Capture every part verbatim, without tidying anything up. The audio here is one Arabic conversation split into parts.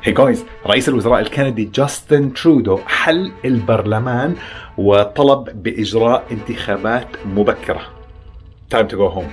Hey guys, رئيس الوزراء الكندي جاستن ترودو حل البرلمان وطلب بإجراء انتخابات مبكرة. Time to go home.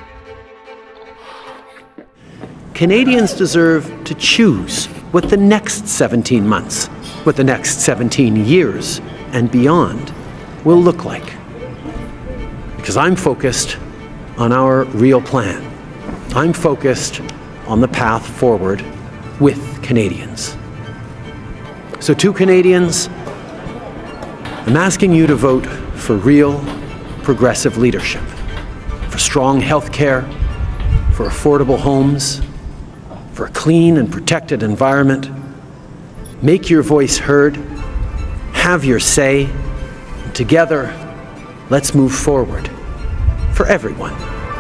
Canadians deserve to choose what the next seventeen months, what the next seventeen years and beyond will look like. Because I'm focused on our real plan. I'm focused on the path forward with Canadians. So to Canadians, I'm asking you to vote for real, progressive leadership, for strong health care, for affordable homes, for a clean and protected environment. Make your voice heard, have your say, and together, let's move forward for everyone.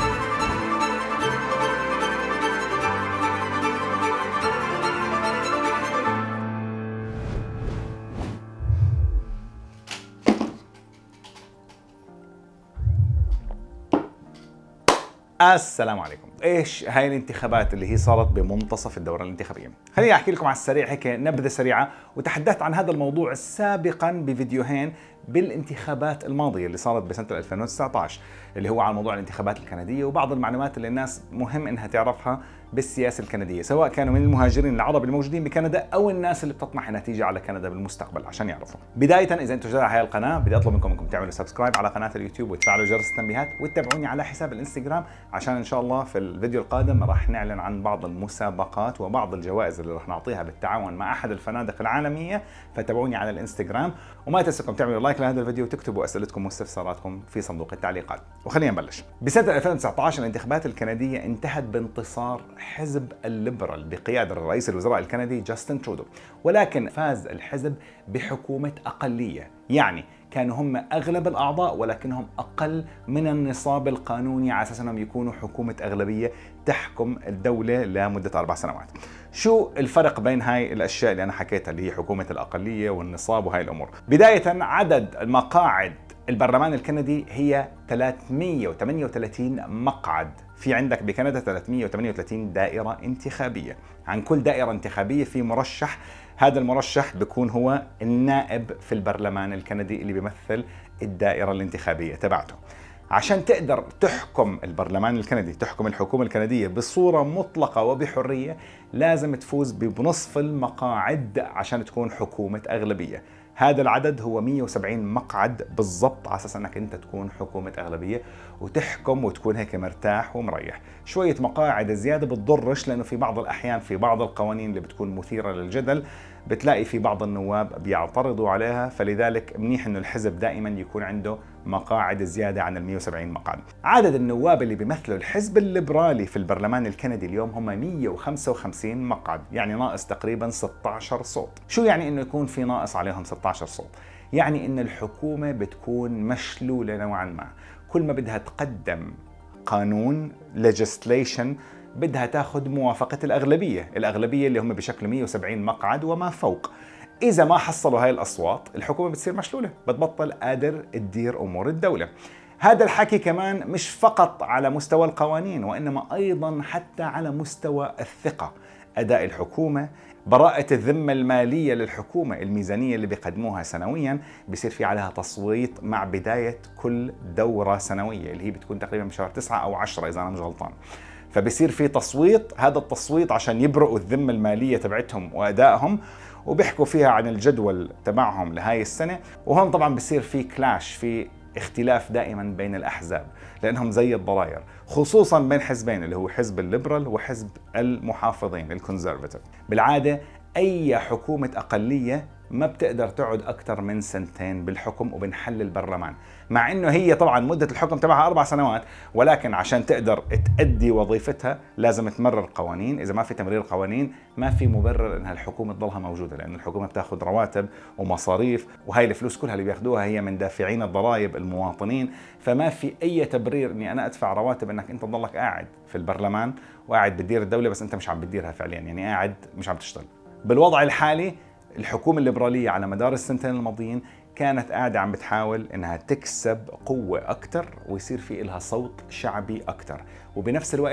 السلام عليكم. ايش هاي الانتخابات اللي هي صارت بمنتصف الدورة الانتخابية؟ خليني احكي لكم على السريع هيك نبذة سريعة، وتحدثت عن هذا الموضوع سابقا بفيديوهين بالانتخابات الماضية اللي صارت بسنة ألفين وتسعة عشر، اللي هو على موضوع الانتخابات الكندية وبعض المعلومات اللي الناس مهم انها تعرفها بالسياسة الكندية، سواء كانوا من المهاجرين العرب الموجودين بكندا او الناس اللي بتطمح انها تيجي على كندا بالمستقبل عشان يعرفوا. بداية اذا انتم جديد على هاي القناة بدي اطلب منكم انكم تعملوا سبسكرايب على قناة اليوتيوب وتفعلوا جرس التنبيهات وتتابعوني على حساب الانستغرام، عشان ان شاء الله في الفيديو القادم راح نعلن عن بعض المسابقات وبعض الجوائز اللي راح نعطيها بالتعاون مع احد الفنادق العالمية، فتابعوني على الانستغرام وما تنسوا تعملوا لايك لهذا الفيديو وتكتبوا اسئلتكم واستفساراتكم في صندوق التعليقات. وخلينا نبلش. بسنة ألفين وتسعة عشر الانتخابات الكندية انتهت بانتصار حزب الليبرال بقيادة رئيس الوزراء الكندي جاستن ترودو، ولكن فاز الحزب بحكومة أقلية، يعني كانوا هم أغلب الأعضاء ولكنهم أقل من النصاب القانوني على أساس أنهم يكونوا حكومة أغلبية تحكم الدولة لمدة أربع سنوات. شو الفرق بين هاي الأشياء اللي أنا حكيتها اللي هي حكومة الأقلية والنصاب وهاي الأمور؟ بداية عدد المقاعد البرلمان الكندي هي ثلاثمئة وثمانية وثلاثين مقعد، في عندك بكندا ثلاثمئة وثمانية وثلاثين دائرة انتخابية، عن كل دائرة انتخابية في مرشح، هذا المرشح بيكون هو النائب في البرلمان الكندي اللي بيمثل الدائرة الانتخابية تبعته. عشان تقدر تحكم البرلمان الكندي، تحكم الحكومة الكندية بصورة مطلقة وبحرية، لازم تفوز بنصف المقاعد عشان تكون حكومة أغلبية. هذا العدد هو مئة وسبعين مقعد بالضبط على اساس انك انت تكون حكومة اغلبية وتحكم وتكون هيك مرتاح ومريح. شوية مقاعد زيادة بتضرش، لانه في بعض الاحيان في بعض القوانين اللي بتكون مثيرة للجدل بتلاقي في بعض النواب بيعترضوا عليها، فلذلك منيح انه الحزب دائما يكون عنده مقاعد زيادة عن ال مئة وسبعين مقعد. عدد النواب اللي بيمثلوا الحزب الليبرالي في البرلمان الكندي اليوم هم مئة وخمسة وخمسين مقعد، يعني ناقص تقريبا ستة عشر صوت. شو يعني انه يكون في ناقص عليهم ستة عشر صوت؟ يعني ان الحكومة بتكون مشلولة نوعا ما، كل ما بدها تقدم قانون legislation بدها تاخذ موافقة الأغلبية، الأغلبية اللي هم بشكل مئة وسبعين مقعد وما فوق. إذا ما حصلوا هاي الأصوات الحكومة بتصير مشلولة، بتبطل قادر تدير أمور الدولة. هذا الحكي كمان مش فقط على مستوى القوانين، وإنما أيضا حتى على مستوى الثقة، أداء الحكومة، براءة الذمة المالية للحكومة، الميزانية اللي بيقدموها سنويا بيصير في عليها تصويت مع بداية كل دورة سنوية اللي هي بتكون تقريبا بشهر تسعة أو عشرة إذا أنا مش غلطان. فبصير في تصويت، هذا التصويت عشان يبرئوا الذمة المالية تبعتهم وأدائهم، وبيحكوا فيها عن الجدول تبعهم لهاي السنة. وهون طبعا بصير في كلاش، في اختلاف دائما بين الأحزاب لأنهم زي الضراير، خصوصا بين حزبين اللي هو حزب الليبرال وحزب المحافظين الكونسرفتيف. بالعادة أي حكومة أقلية ما بتقدر تقعد أكثر من سنتين بالحكم وبنحل البرلمان، مع إنه هي طبعا مدة الحكم تبعها أربع سنوات، ولكن عشان تقدر تأدي وظيفتها لازم تمرر قوانين. إذا ما في تمرير قوانين ما في مبرر إنها الحكومة تضلها موجودة، لأن الحكومة بتاخذ رواتب ومصاريف، وهي الفلوس كلها اللي بياخذوها هي من دافعين الضرائب المواطنين، فما في أي تبرير إني أنا أدفع رواتب إنك أنت تضلك قاعد في البرلمان وقاعد بتدير الدولة بس أنت مش عم بتديرها فعليا، يعني قاعد مش عم تشتغل. بالوضع الحالي الحكومة الليبرالية على مدار السنتين الماضيين كانت قاعدة عم بتحاول انها تكسب قوة اكثر ويصير في إلها صوت شعبي اكثر، وبنفس الوقت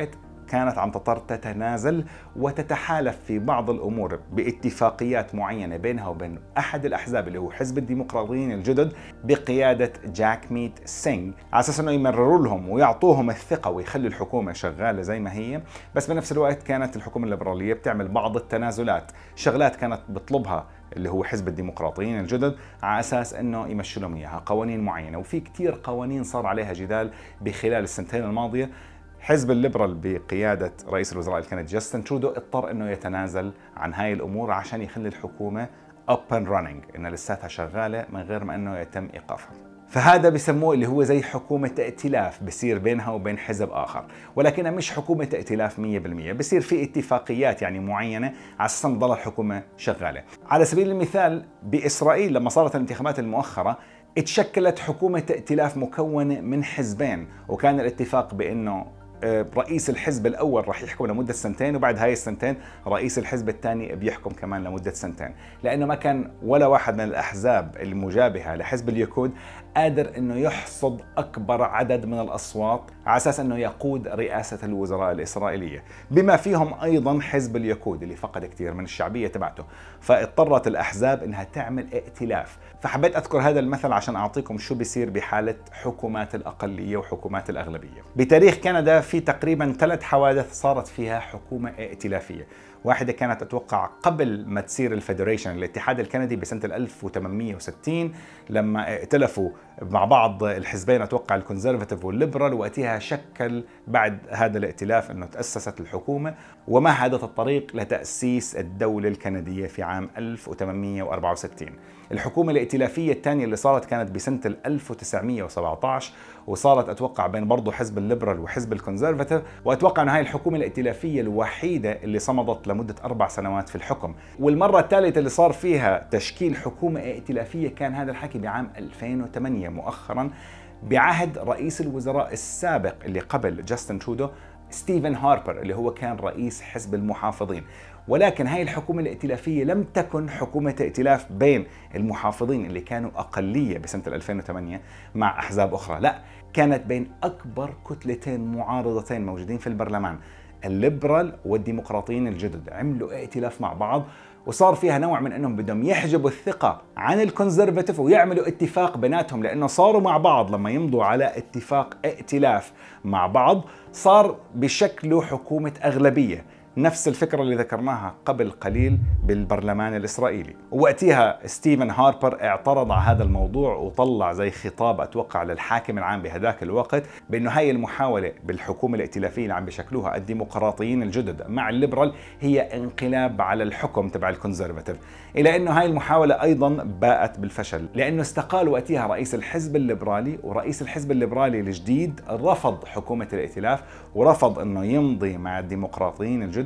كانت عم تضطر تتنازل وتتحالف في بعض الأمور باتفاقيات معينة بينها وبين أحد الأحزاب اللي هو حزب الديمقراطيين الجدد بقيادة جاك ميت سينغ، على أساس أنه يمرروا لهم ويعطوهم الثقة ويخلوا الحكومة شغالة زي ما هي. بس بنفس الوقت كانت الحكومة الليبرالية بتعمل بعض التنازلات، شغلات كانت بتطلبها اللي هو حزب الديمقراطيين الجدد على أساس أنه يمشوا لهم إياها، قوانين معينة. وفي كتير قوانين صار عليها جدال بخلال السنتين الماضية. حزب الليبرال بقيادة رئيس الوزراء الكندي جاستن ترودو اضطر أنه يتنازل عن هاي الأمور عشان يخلي الحكومة up and running، إنها لساتها شغالة من غير ما أنه يتم إيقافها. فهذا بسموه اللي هو زي حكومة ائتلاف بصير بينها وبين حزب آخر، ولكنها مش حكومة ائتلاف مية بالمية، بصير في اتفاقيات يعني معينة على أساس تضل الحكومة شغالة. على سبيل المثال بإسرائيل لما صارت الانتخابات المؤخرة اتشكلت حكومة ائتلاف مكونة من حزبين، وكان الاتفاق بأنه رئيس الحزب الأول راح يحكم لمدة سنتين، وبعد هاي السنتين رئيس الحزب الثاني بيحكم كمان لمدة سنتين، لأنه ما كان ولا واحد من الأحزاب المجابهة لحزب اليكود قادر أنه يحصد أكبر عدد من الأصوات على أساس أنه يقود رئاسة الوزراء الإسرائيلية، بما فيهم أيضا حزب اليكود اللي فقد كثير من الشعبية تبعته. فاضطرت الأحزاب أنها تعمل ائتلاف. فحبيت أذكر هذا المثل عشان أعطيكم شو بيصير بحالة حكومات الأقلية وحكومات الأغلبية. بتاريخ كندا في تقريبا ثلاث حوادث صارت فيها حكومة ائتلافية. واحدة كانت أتوقع قبل ما تصير الفيدريشن الاتحاد الكندي بسنة ألف وثمانمئة وستين، لما ائتلفوا مع بعض الحزبين أتوقع الكونزرفاتيف والليبرال، وقتها شكل بعد هذا الائتلاف أنه تأسست الحكومة، ومهدت الطريق لتأسيس الدولة الكندية في عام ألف وثمانمئة وأربعة وستين. الحكومة الائتلافية الثانية اللي صارت كانت بسنة ألف وتسعمئة وسبعة عشر، وصارت أتوقع بين برضه حزب الليبرال وحزب الكونزرفاتيف، وأتوقع أن هاي الحكومة الائتلافية الوحيدة اللي صمدت لمدة أربع سنوات في الحكم. والمرة الثالثة اللي صار فيها تشكيل حكومة ائتلافية كان هذا الحكي بعام ألفين وثمانية مؤخرا بعهد رئيس الوزراء السابق اللي قبل جاستن ترودو ستيفن هاربر اللي هو كان رئيس حزب المحافظين. ولكن هاي الحكومة الائتلافية لم تكن حكومة ائتلاف بين المحافظين اللي كانوا أقلية بسنة ألفين وثمانية مع أحزاب أخرى، لا، كانت بين أكبر كتلتين معارضتين موجودين في البرلمان، الليبرال والديمقراطيين الجدد. عملوا ائتلاف مع بعض وصار فيها نوع من انهم بدهم يحجبوا الثقة عن الكونزرفاتيف ويعملوا اتفاق بيناتهم، لانه صاروا مع بعض لما يمضوا على اتفاق ائتلاف مع بعض صار بشكله حكومة أغلبية. نفس الفكرة اللي ذكرناها قبل قليل بالبرلمان الإسرائيلي. ووقتها ستيفن هاربر اعترض على هذا الموضوع وطلع زي خطاب أتوقع للحاكم العام بهذاك الوقت بأنه هاي المحاولة بالحكومة الائتلافية اللي عم بشكلوها الديمقراطيين الجدد مع الليبرال هي انقلاب على الحكم تبع الكونزرفاتيف، إلى أنه هاي المحاولة أيضا باءت بالفشل، لأنه استقال وقتها رئيس الحزب الليبرالي، ورئيس الحزب الليبرالي الجديد رفض حكومة الائتلاف ورفض أنه يمضي مع الديمقراطيين الجدد،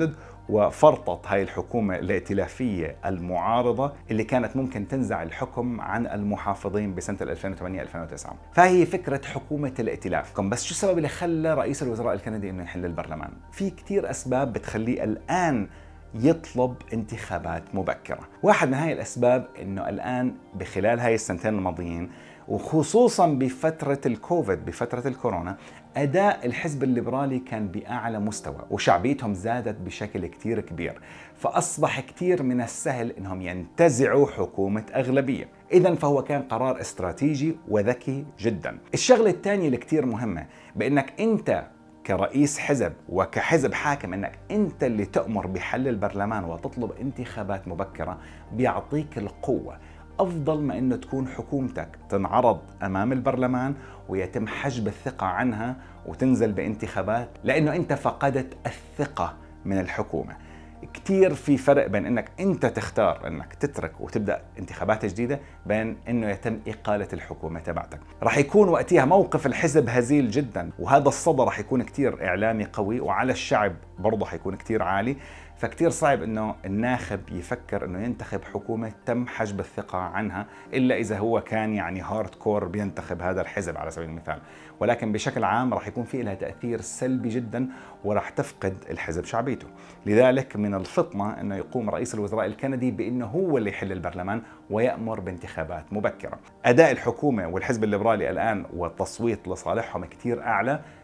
وفرطت هاي الحكومة الائتلافية المعارضة اللي كانت ممكن تنزع الحكم عن المحافظين بسنة ألفين وثمانية ألفين وتسعة. فهي فكرة حكومة الائتلاف. بس شو السبب اللي خلى رئيس الوزراء الكندي انه يحل البرلمان؟ في كتير اسباب بتخليه الآن يطلب انتخابات مبكرة. واحد من هاي الاسباب انه الآن بخلال هاي السنتين الماضيين وخصوصا بفترة الكوفيد بفترة الكورونا أداء الحزب الليبرالي كان بأعلى مستوى وشعبيتهم زادت بشكل كتير كبير، فأصبح كتير من السهل إنهم ينتزعوا حكومة أغلبية. إذن فهو كان قرار استراتيجي وذكي جدا. الشغلة الثانية اللي كتير مهمة بأنك أنت كرئيس حزب وكحزب حاكم انك انت اللي تأمر بحل البرلمان وتطلب انتخابات مبكرة بيعطيك القوة، افضل ما انه تكون حكومتك تنعرض امام البرلمان ويتم حجب الثقة عنها وتنزل بانتخابات، لانه انت فقدت الثقة من الحكومة. كتير في فرق بين انك انت تختار انك تترك وتبدأ انتخابات جديدة بين انه يتم اقالة الحكومة تبعتك. رح يكون وقتها موقف الحزب هزيل جدا، وهذا الصدى رح يكون كتير اعلامي قوي، وعلى الشعب برضه حيكون كتير عالي، فكتير صعب انه الناخب يفكر انه ينتخب حكومة تم حجب الثقة عنها، الا اذا هو كان يعني هارد كور بينتخب هذا الحزب على سبيل المثال. ولكن بشكل عام راح يكون في لها تأثير سلبي جدا وراح تفقد الحزب شعبيته. لذلك من الفطنة انه يقوم رئيس الوزراء الكندي بانه هو اللي يحل البرلمان ويأمر بانتخابات مبكرة. اداء الحكومة والحزب الليبرالي الان والتصويت لصالحهم كتير اعلى،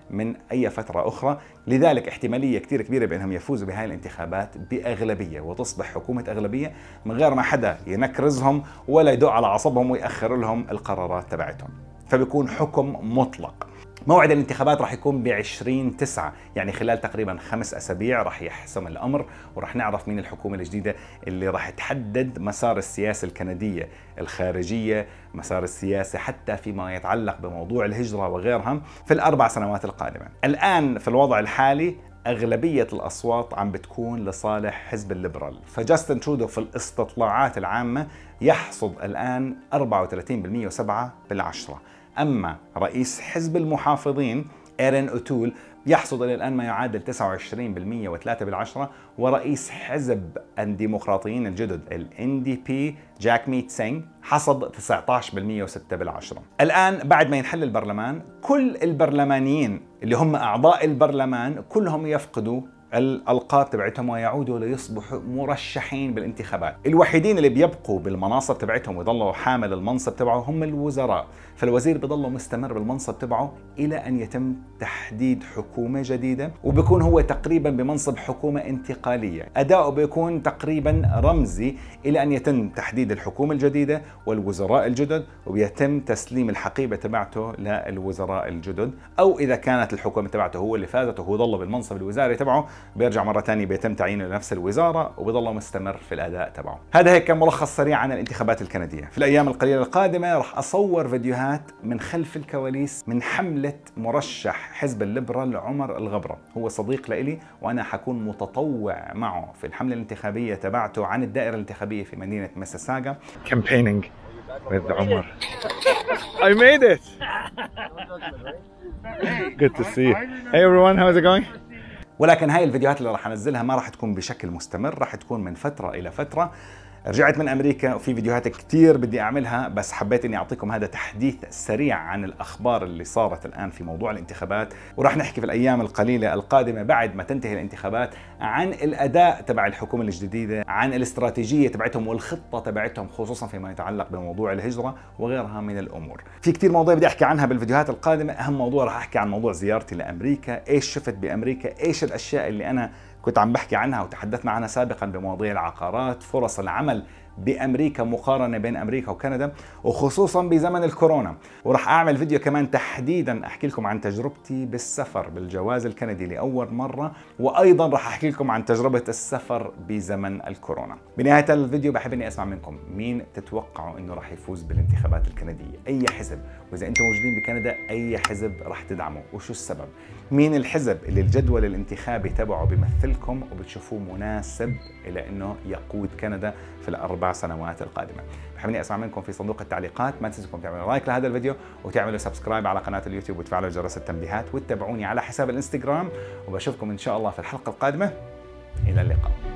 من أي فترة أخرى، لذلك احتمالية كتير كبيرة بأنهم يفوزوا بهاي الانتخابات بأغلبية وتصبح حكومة أغلبية من غير ما حدا ينكرزهم ولا يدق على عصبهم ويأخر لهم القرارات تبعتهم، فبيكون حكم مطلق. موعد الانتخابات راح يكون ب عشرين تسعة، يعني خلال تقريبا خمس أسابيع راح يحسم الأمر، وراح نعرف مين الحكومة الجديدة اللي راح تحدد مسار السياسة الكندية الخارجية، مسار السياسة حتى فيما يتعلق بموضوع الهجرة وغيرها في الأربع سنوات القادمة. الآن في الوضع الحالي أغلبية الأصوات عم بتكون لصالح حزب الليبرال، فجاستن ترودو في الاستطلاعات العامة يحصد الآن أربعة وثلاثين بالمئة وسبعة بالعشرة. أما رئيس حزب المحافظين إيرين أوتول يحصد إلى الآن ما يعادل تسعة وعشرين بالمئة وثلاثة بالعشرة، ورئيس حزب الديمقراطيين الجدد ال إن دي بي جاك ميت سينغ حصد تسعة عشر بالمئة وستة بالعشرة. الآن بعد ما ينحل البرلمان كل البرلمانيين اللي هم أعضاء البرلمان كلهم يفقدوا الألقاب تبعتهم ويعودوا ليصبحوا مرشحين بالانتخابات. الوحيدين اللي بيبقوا بالمناصب تبعتهم ويضلوا حامل المنصب تبعه هم الوزراء، فالوزير بيضله مستمر بالمنصب تبعه إلى أن يتم تحديد حكومة جديدة، وبيكون هو تقريبا بمنصب حكومة انتقالية، أداؤه بيكون تقريبا رمزي إلى أن يتم تحديد الحكومة الجديدة والوزراء الجدد، ويتم تسليم الحقيبة تبعته للوزراء الجدد، أو إذا كانت الحكومة تبعته هو اللي فازت وهو ضل بالمنصب الوزاري تبعه بيرجع مرة ثانية بيتم تعيينه لنفس الوزارة وبيضل مستمر في الأداء تبعه. هذا هيك كان ملخص سريع عن الانتخابات الكندية. في الأيام القليلة القادمة راح أصور فيديوهات من خلف الكواليس من حملة مرشح حزب الليبرال عمر الغبرة، هو صديق لإلي وأنا حكون متطوع معه في الحملة الانتخابية تبعته عن الدائرة الانتخابية في مدينة ميسيساغا. Campaigning with عمر. I made it. Good to see you. Hey everyone, how's it going? ولكن هاي الفيديوهات اللي راح انزلها ما راح تكون بشكل مستمر، راح تكون من فترة إلى فترة. رجعت من أمريكا وفي فيديوهات كتير بدي أعملها، بس حبيت إني أعطيكم هذا تحديث سريع عن الأخبار اللي صارت الآن في موضوع الانتخابات، وراح نحكي في الأيام القليلة القادمة بعد ما تنتهي الانتخابات عن الأداء تبع الحكومة الجديدة، عن الاستراتيجية تبعتهم والخطة تبعتهم خصوصا فيما يتعلق بموضوع الهجرة وغيرها من الأمور. في كتير مواضيع بدي أحكي عنها بالفيديوهات القادمة. أهم موضوع راح أحكي عن موضوع زيارتي لأمريكا، إيش شفت بأمريكا، إيش الأشياء اللي أنا كنت عم بحكي عنها وتحدثنا عنها سابقا بمواضيع العقارات، فرص العمل بأمريكا، مقارنة بين أمريكا وكندا وخصوصا بزمن الكورونا. وراح أعمل فيديو كمان تحديدا أحكي لكم عن تجربتي بالسفر بالجواز الكندي لأول مرة، وأيضا راح أحكي لكم عن تجربة السفر بزمن الكورونا. بنهاية الفيديو بحب إني أسمع منكم مين تتوقعوا إنه راح يفوز بالانتخابات الكندية، أي حزب، وإذا أنتم موجودين بكندا أي حزب راح تدعموا وشو السبب، مين الحزب اللي الجدول الانتخابي تبعه بيمثلكم وبتشوفوه مناسب إلى إنه يقود كندا في الأربع سنوات القادمة. بحب إني أسمع منكم في صندوق التعليقات. ما تنسوا تعملوا لايك لهذا الفيديو وتعملوا سبسكرايب على قناة اليوتيوب وتفعلوا جرس التنبيهات وتتابعوني على حساب الانستغرام، وبشوفكم إن شاء الله في الحلقة القادمة. إلى اللقاء.